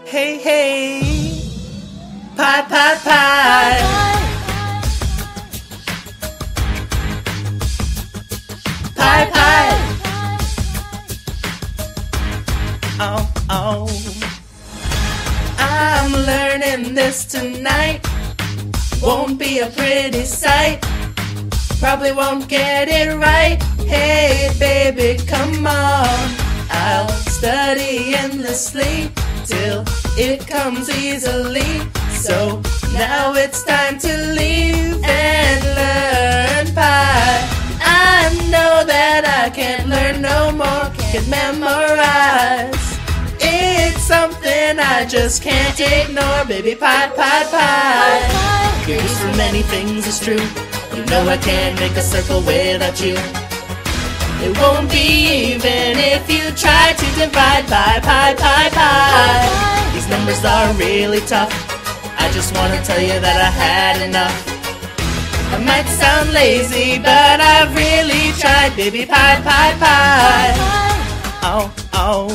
Hey, hey, pie, pie, pie. Pie, pie. Oh, oh. I'm learning this tonight. Won't be a pretty sight. Probably won't get it right. Hey, baby, come on. I'll study endlessly till it comes easily. So now it's time to leave and learn pie. I know that I can't learn no more, can't memorize. It's something I just can't ignore, baby. Pie, pie, pie. You're used to many things, it's true. You know I can't make a circle without you. It won't be even if you try to divide. Pie, pie, pie, pie. These numbers are really tough. I just wanna tell you that I had enough. I might sound lazy, but I've really tried, baby. Pie, pie, pie. Oh, oh.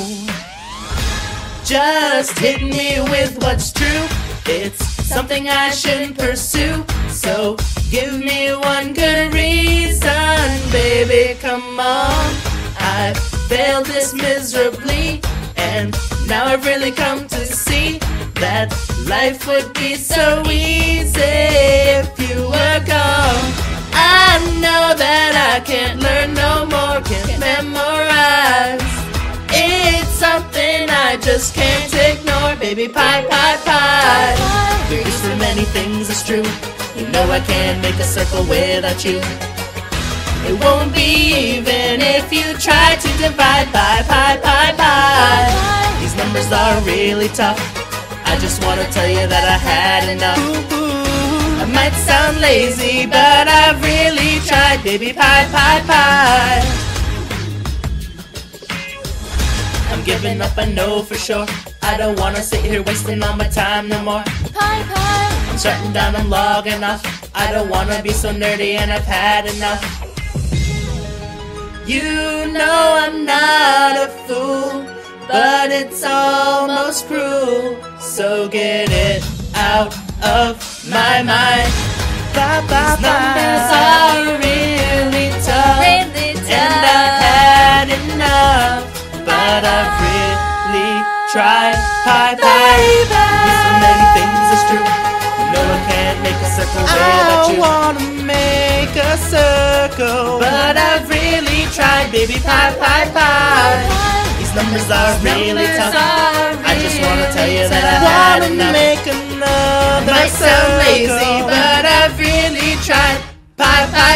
Just hit me with what's true. It's something I shouldn't pursue. So give me one good reason, baby, come on. I failed this miserably, and now I've really come to see that life would be so easy if you were gone. I know that I can't learn no more, can't memorize. It's something I just can't ignore, baby. Pie, pie, pie. You're used to many things, it's true. You know I can't make a circle without you. It won't be even if you try to divide. Pie, pie, pie, pie. These numbers are really tough. I just wanna tell you that I had enough. I might sound lazy, but I've really tried, baby. Pie, pie, pie. I'm giving up, I know for sure. I don't wanna sit here wasting all my time no more. Pie, pie. I'm shutting down, I'm logging off. I don't wanna be so nerdy and I've had enough. You know I'm not a fool, but it's almost cruel. So get it out of my mind. These numbers are really tough, and I've had enough. But I've really tried. Pie, pie. There's so many things, it's true. You know I can't make a circle without you. I wanna make a circle, but I've really tried, baby. Pie, pie, pie. These numbers are really tough. I just wanna tell you that I had enough. Make another I might sound lazy, but I've really tried. Pie, pie.